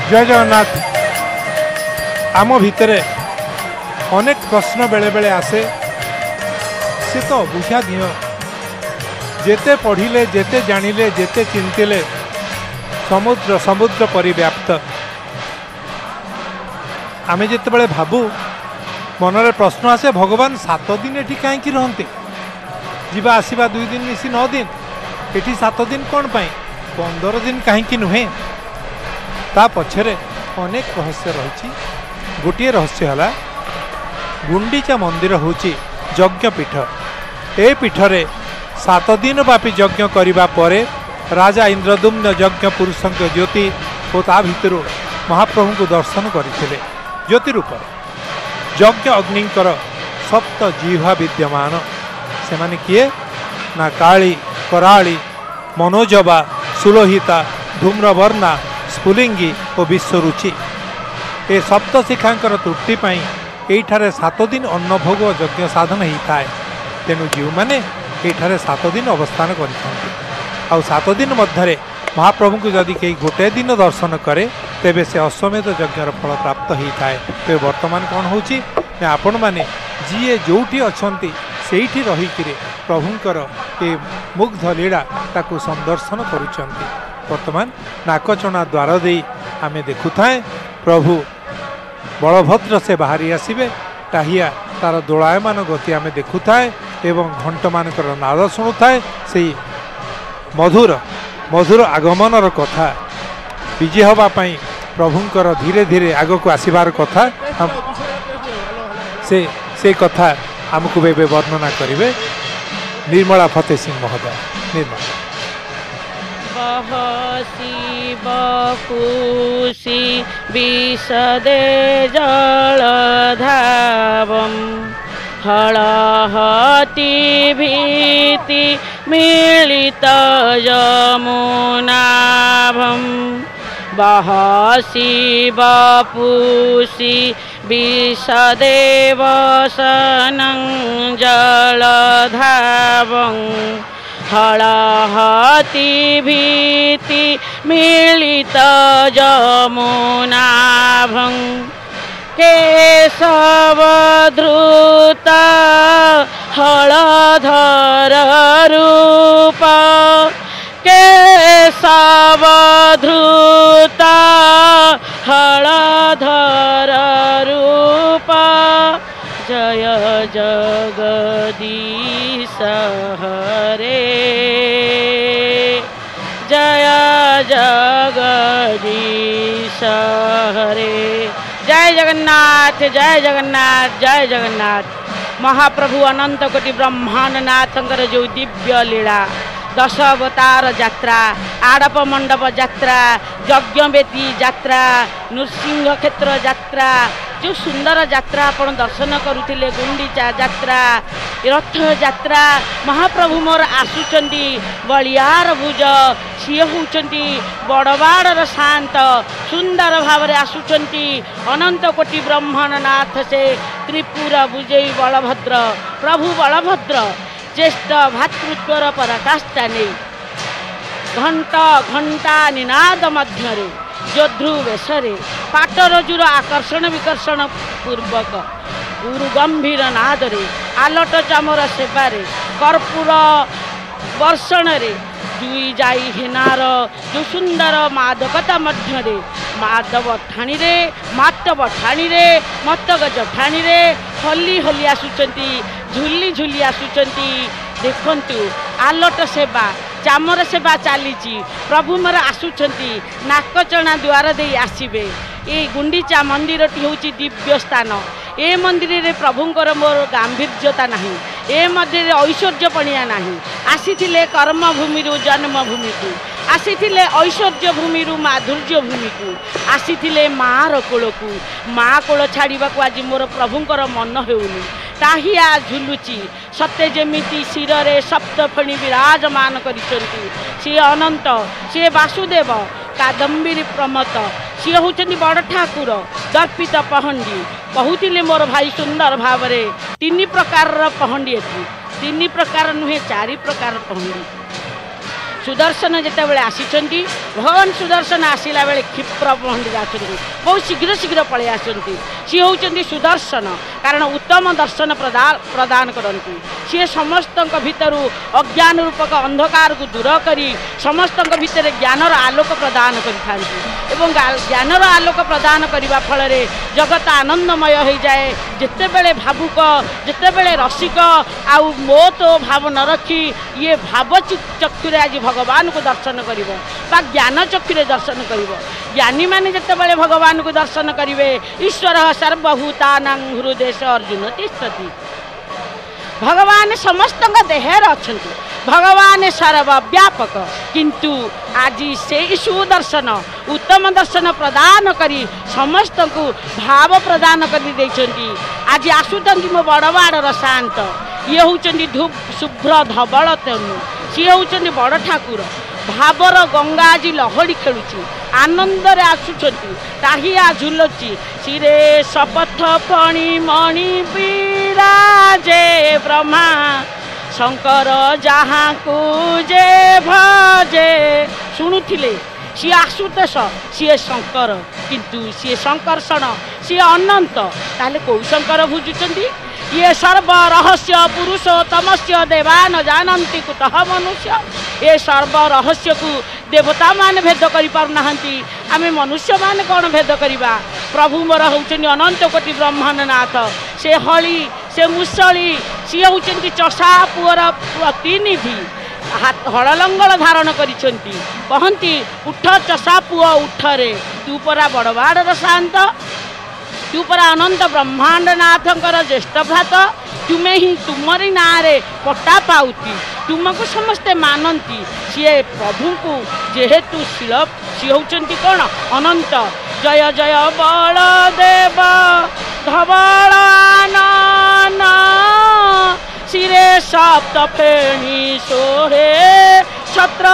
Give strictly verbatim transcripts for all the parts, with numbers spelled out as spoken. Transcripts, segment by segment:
जय जगन्नाथ। आम भितरे अनेक प्रश्न बेले बेले आसे से तो बुझा दियो जेते पढ़िले जेते जानिले जेते चिंतिले समुद्र समुद्र परिव्याप्त। आमे जिते बड़े भाबू मनरे प्रश्न आसे भगवान सात दिन एठी कहीं रहते जीवा आसवा दुई दिन मिसी नौ दिन एठी सात दिन कौन पाई पंदर दिन कहीं नुहे ता पछरे अनेक रहस्य रही। गोटे रहस्य है गुंडीचा मंदिर होची यज्ञ पीठ। ए पीठरे सात दिन व्यापी यज्ञ करिबा परे राजा इंद्रदुम्न यज्ञ पुरुषंक ज्योति और ता भितर महाप्रभु को दर्शन करथिले। ज्योति रूप यज्ञ अग्निकर सप्त जिह्वा विद्यमान से माने किए ना काली कराली मनोजबा सुलोहिता धूम्रवर्णा स्फुलिंगी और विश्वरुचि। ए सप्त शिखांकर त्रुटि पाई एठारे सात दिन अन्नभोग यज्ञ साधन होता है। तेणु जीव मैंने एठारे सात दिन अवस्थान कर सात दिन मध्य महाप्रभु को जदि कई गोटे दिन दर्शन करे तेबे से अश्वमेध यज्ञर फल प्राप्त होता है। तो वर्तमान कौन होची आपण मैंने जी जोटी अच्छी से रहीकि प्रभुंकर ए मुग्ध लीला ताकू संदर्शन करुचंती। वर्तमान नाकचना द्वार दे आमे देखुथाए प्रभु बलभद्र से बाहरी आसबे टाहिया तार दोलायमान गति आमे देखुथाए एवं घंट मानकर नाद शुणुए से मधुर मधुर आगमनर कथा विजय हवापाई प्रभुंकर धीरे धीरे आग को आसबार कथा से से कथा आमको बेबे वर्णना करेंगे निर्मला फतेह सिंह महोदय। निर्मला बहसी विशदे जलधावम हलहति भीति मिलित यमुनाभम बहसी बपुसी विशदे वसनं जलधावं हलहति भीति मिलित यमुनाभं केशवधृता हलधर रूप केशवधृता हलधर रूप जय जगदीश हरे जय जगदीश हरे। जय जगन्नाथ जय जगन्नाथ जय जगन्नाथ। महाप्रभु अनंत कोटि ब्रह्मांड नाथंकर जो दिव्य लीला दश अवतार यात्रा आड़प मंडप यात्रा यज्ञवेदी यात्रा नृसिंह क्षेत्र यात्रा जो सुंदर यात्रा आपण दर्शन करुथिले गुंडीचा यात्रा रथ यात्रा महाप्रभु मोर आसुचंदी बलियार भुज सी होचंदी बड़वाड़र शांत सुंदर भाव आसुचंदी अनंत कोटि ब्रह्मांड नाथ से त्रिपुर विजयी बलभद्र प्रभु बलभद्र ज्येष्ठ भातृत्वर पराकाष्ठा नहीं घंटा घंटा निनाद मध्य जोध्रु वेशरे पाटरजुर आकर्षण विकर्षण पूर्वक गुरु गंभीर नादरे आलट चामर सेवारे कर्पूर वर्षण जुई जाई हेनार जो सुंदर मादकता मध्य माधव ठाणी रे मातव ठाणी रे मतगज ठाणी रे हली हली आसुचंती झुली झुली आसुचंती देखंतु आलट सेवा चामर सेवा चली प्रभु मोर आसुचंती नाकचना द्वार दे आसबे। ये गुंडीचा मंदिर टी होची दिव्य स्थान। ए मंदिर रे प्रभुंकर मोर गांभीर्यता नहीं ए मंदिर ऐश्वर्य पणिया नहीं आसीथिले कर्मभूमि जन्मभूमि को आसीथिले ऐश्वर्य भूमि माधुर्य भूमि को आसीथिले मार कोल को माँ कोल छाड़ा को आज मोर प्रभुंकर मन हेउनी टाहिया झुलुची सत्य जेमिति शिरे सप्तफणी विराजमान करिसंती सी अनंत सी वासुदेव कादम्बी प्रमत सी होचंदी बड़ ठाकुर दर्पित पहंडी कहूतिले मोर भाई सुंदर भाव तीन प्रकार पहंडी अच्छी तीन प्रकार नुहे चारि प्रकार पहंडी सुदर्शन जितेबाला आसी भगवान सुदर्शन आसला बेले क्षिप्र पहंडी आसती बहुत शीघ्र शीघ्र पलि आसती सी होती सुदर्शन कारण उत्तम दर्शन प्रदान प्रदान करती सी समस्त भितर अज्ञान रूपक अंधकार को दूर करी समस्त भितर ज्ञानर आलोक प्रदान करते ज्ञानर आलोक प्रदान करने फल जगत आनंदमय हो जाए जिते बड़े भावुक जिते बड़े रसिक आउ मो तो भाव न रखी ये भाव चक्षुरे आज भगवान को दर्शन करिवो बा ज्ञान चक्षुरे दर्शन करिवो ज्ञानी माने जते बड़े भगवान को दर्शन करिवे ईश्वर सर्वभूतानां हृदयेश अर्जुन तिष्ठति भगवान समस्त देहर अछंती भगवान सर्वव्यापक किंतु आज से सुदर्शन उत्तम दर्शन प्रदान करी समस्त को भाव प्रदान कर देइछंती आज आसुचंती मो बड़वाड़र शांत ये होचंती धूप शुभ्र धवल तनु सी होचंती बड़ ठाकुर भावर गंगा आज लहड़ी खेलुची आनंद रे आसुचंती ताहिया झुलुची सिरे शपथ फणी मणि विराजे ब्रह्मा शंकर जहाँ को जे भजे शुणुले सी आशुतोष सी शंकर किंतु सी शंकर्षण सी अनंत ताले कौ शंकर भुजुचंदी ये सर्व रहस्य पुरुषोत्तमस्य देवा न जानती कुतः मनुष्य ये सर्व रहस्य को देवता मान भेद करि पारुनाहांती आमे मनुष्य मान कौन भेद करिबा प्रभु मोर होउचनी अनंत कोटि ब्रह्मांडनाथ से हली से मुसली सी होउचनी चषा पुअर प्रतिनिधि हाथ हल लंगल धारण करिसंती कहंती उठ चषा पुआ उठरे तू परा बड़वाड़र शांत तू परा अनंत ब्रह्मांडनाथंकर ज्येष्ठ भ्रात तुम्हें ही तुमरी ना रे पट्टा पाउती तुमको समस्ते मानती सी प्रभु को जेहेतु शिल सी होचंती कौन अनंत जय जय बलदेव धवलानन सिरे सप्त फेणी सोहे छत्र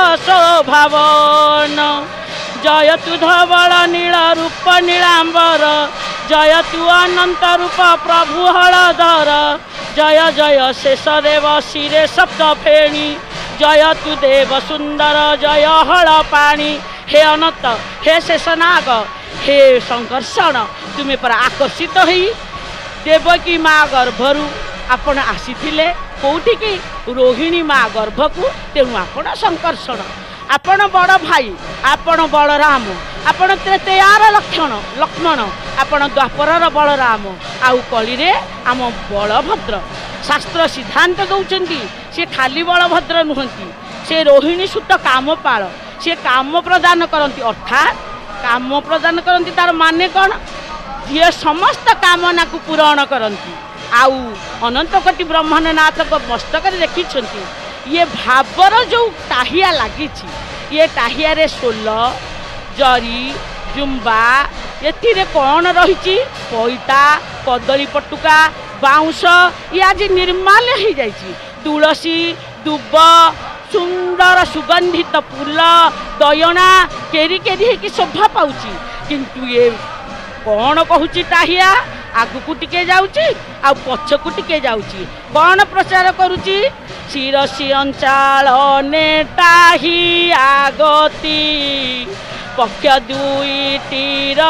शोभावन जय तु धवल नील रूप नीलांबर जय तु अनंत रूप प्रभु हलधर जय जय शेषदेव सिरे सप्त फेणी जय तु देव सुंदर जय हल पाणी हे अनंत हे शेषनाग हे शंकर्षण तुम्हें पर आकर्षित हो देवकी माँ गर्भरू आपण आसीथिले कोठी की रोहिणी माँ गर्भ को तेणु आपण शंकर्षण आपण बड़ भाई आपण बलराम आपण त्रेतयार लक्षण लक्ष्मण आपण द्वापरर बलराम आउ कली रे आम बलभद्र शास्त्र सिद्धांत दौरान से खाली बलभद्र नुहंती से रोहिणी सुत कामपाल से काम प्रदान करती अर्थात काम प्रदान करती तार माने कौन ये समस्त कामना को पूरण करती आउ अनंत कोटि ब्रह्मांडनाथ मस्तक देखी ये भावर जो टाहिया लगी ये टाहिया रे सोल जरी जुम्बा ये कौन रही पैता कदली पटुका बाउंश ये आज निर्माल हो जाइए तुलसी दुब सुंदर सुगंधित फूल दयना केरी केरी की शोभा पाउची किंतु ये कौन कहूची टाहिया आगु टिके जाउची आ पछकु टिके जाउची कौन प्रचार करुची शिरसी अंचाल नेटाही आगती पक्ष दुई तीर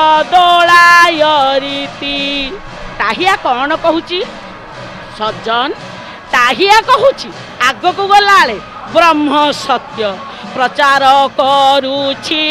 दोलायरीति टाहिया कौन कहूची सज्जन टाहिया कहूची आगकु गलाले ब्रह्म सत्य प्रचार करुछि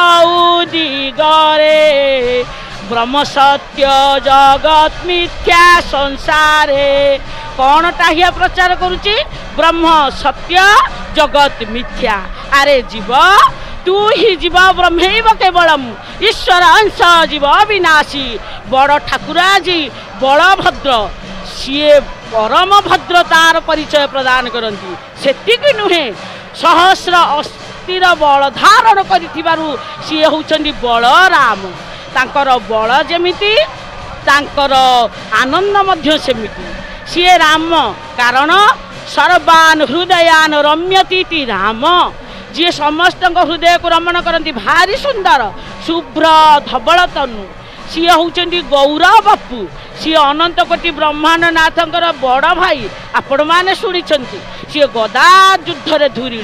चौदिगरे ब्रह्म सत्य जगत मिथ्या संसारे कौन टाहिया प्रचार करुछि ब्रह्म सत्य जगत मिथ्या अरे जीव तू ही जीव ब्रह्मैव केवलम ईश्वर अंश जीव विनाशी बड़ ठाकुराजी बलभद्र सीए परम भद्रतार परिचय प्रदान करती सेतिकी नुहे सहस्र अस्थिर बल धारण करिथिबारु सीए होचंदी बलराम तांकर बल जेमिति तांकर आनंद मध्य सेमिति सीए राम कारण सर्वान हृदयान रम्यतीति राम जी समस्त हृदय को रमण करती भारी सुंदर शुभ्र धवल तनु सी होचंदी गौरव बापू सी अनंत कोटि ब्रह्मांडनाथंकर बड़ भाई आपण माने शुणी सी गदा युद्ध रे धुरीण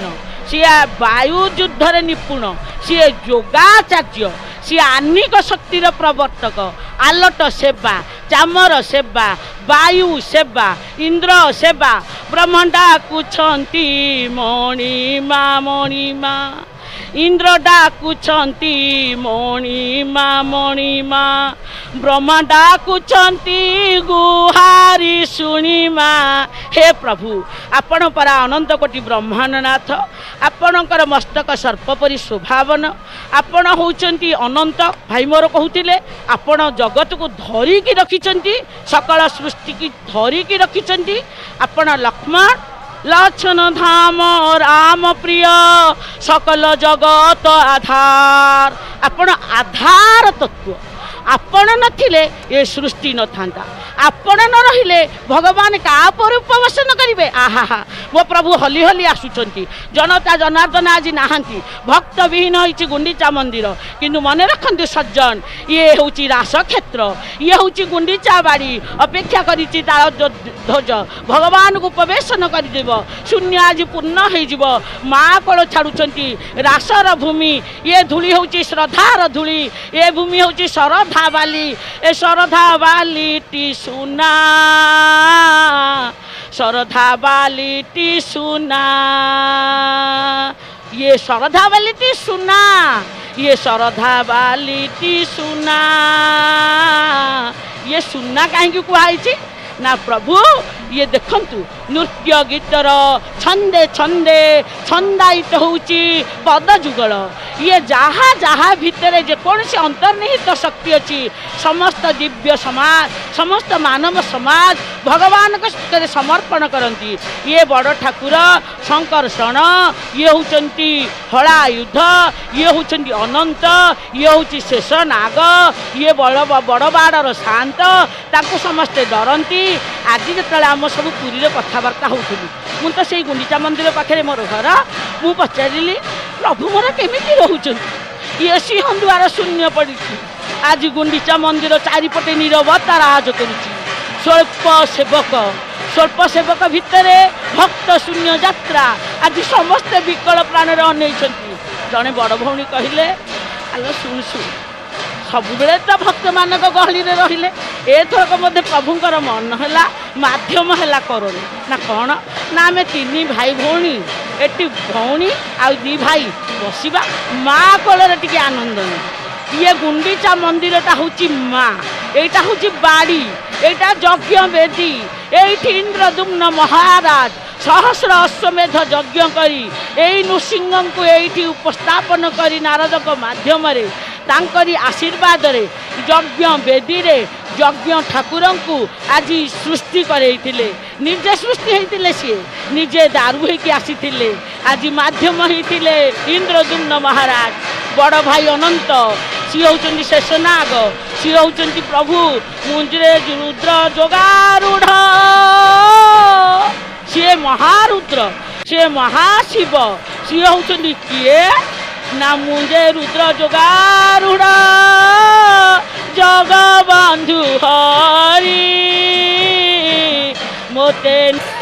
सी वायु युद्ध रे निपुण सी योगाचार्य सी आनिक शक्तिर प्रवर्तक आलट सेवा चामर सेवा वायु सेवा इंद्र सेवा ब्रह्मंडा कुछंती मणिमा मणिमा इंद्र डाकुछंती मणिमा मणिमा ब्रह्मा डाकुछंती गुहारी शुणिमा। हे प्रभु आपण परा अनंत कोटि ब्रह्मांडनाथ आपणकर मस्तक सर्प परि शोभावन आपण होउचंती अनंत भाई मोर कहूतिले आपण जगत को धरिकी रखिचंती सकल सृष्टि की धरिकी रखिचंती आपण लक्ष्मण लक्षण धाम राम प्रिय सकल जगत आधार आपण आधार तत्व आपण नथिले ये सृष्टि न थांता आपण न रहिले भगवान का पर उपवेशन करिवे। आहा मो प्रभु हली हली आसुचंती जनता जनार्दन आज नाहांती भक्त विहीन होइछि गुंडीचा मंदिर किंतु मने रखंतु सज्जन ये होउछि रास क्षेत्र ये होउछि गुंडीचा बाड़ी अपेक्षा करिछि तार ध्वज भगवान को उपवेशन करिदेव शून्य आज पूर्ण होइजिव माँ कोल छाड़ुचंती रासर भूमि ये धूली होउछि श्रद्धार धूली ये भूमि होउछि श्रद्धा बाली ए श्रद्धा बाली टी सुना श्रद्धा बाली टी सुना ये श्रद्धा बाली टी सुना ये श्रद्धा बाली टी सुना ये सुना कहीं कहुई ना प्रभु ये देखंतु नृत्य गीतर छंदे छंदे छंदायित होउची पद जुगल ये जहाँ जहाँ भितर जेकोसी अंतर्निहित शक्ति अच्छी समस्त दिव्य समाज समस्त मानव समाज भगवान को समर्पण करती। ये बड़ ठाकुर शंकरषण ये होउचंती हला युद्ध ये होउचंती अनंत ये होउची शेष नाग ये बड़ बड़ बाड़र शांत ताको समस्ते डरती। आज जो आम सब पुरी कथबार्ता होलु मु तो से गुंडीचा मंदिर पाखे मोर घर मु पचारि प्रभु मोर केमिति रोचन ये सिंहद्वार शून्य पड़ी आज गुंडीचा मंदिर चारिपटे नीरवता राज करुच्ची स्वल्प सेवक स्वल्प सेवक भितर भक्त शून्य यात्रा आज समस्ते विकल प्राण अनै जड़े बड़ भौणी कहले आलो शुण शुण सब बेले तो भक्त मानक गहली रहिले एथरक मध्य प्रभुंकर मन है माध्यम है करोना ना कौन ना आम तीन भाई भौणी एटी भौणी आ दी भाई बसवा माँ कोलर टी आनंद नहीं ये गुंडीचा मंदिरटा हूँ माँ यहाँ हूँ बाड़ी यहाँ यज्ञ वेदी ये इंद्रदुम्न महाराज सहस्र अश्वमेध यज्ञ करी एई नृसिंह को ये उपस्थापन करी नारद माध्यम तांकरी आशीर्वाद रे यज्ञ वेदी रे यज्ञ ठाकुर को आज सृष्टि करैथिले निजे सृष्टि होइथिले सी निजे दारू होइकी आसीथिले आज माध्यम होइथिले इंद्रदुम्न महाराज बड़ भाई अनंत सी होउचंती शेषनाग सी होउचंती प्रभु मुंजरे रुद्र जोगारूढ़ सी महारुद्र सी महाशिव सी होउचंती किए ना मुझे रुद्र जोगारूढ़ जगबंधु हरि मोते